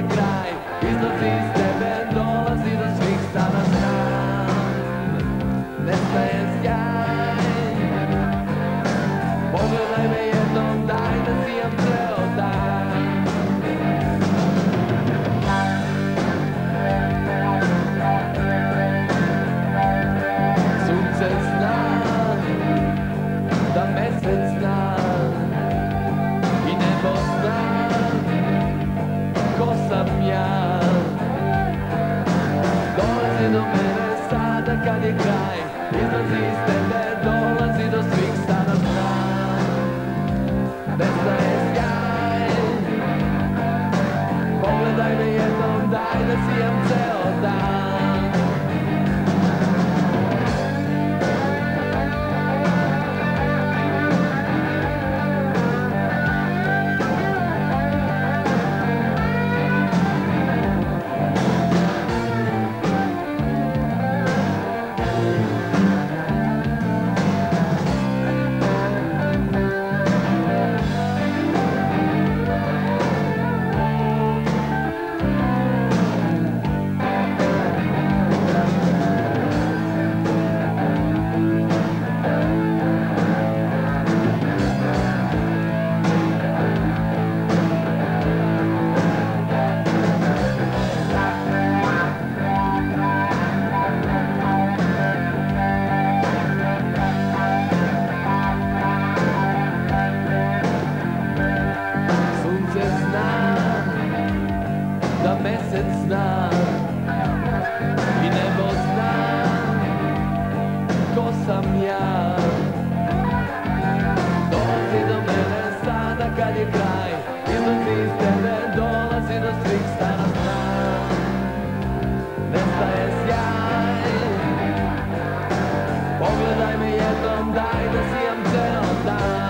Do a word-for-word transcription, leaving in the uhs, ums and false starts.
je kraj, izlazi iz tebe, dolazi do svih strana znam. Nestaje sjaj, pogledaj me jednom, daj da sijam ceo dan. Sunce zna da mesec zna i nebo zna ko sam ja. Dolazi do mene sada kad je kraj, izlazi iz tebe, dolazi do svih strana znam. Nestaje sjaj, pogledaj me jednom, daj da sijam ceo dan. Da mesec zna i nebo zna ko sam ja. Dolazi do mene sada kad je kraj, izlazi iz tebe, dolazi do svih strana znam. Nestaje sjaj, pogledaj me jednom, daj da sijam ceo dan.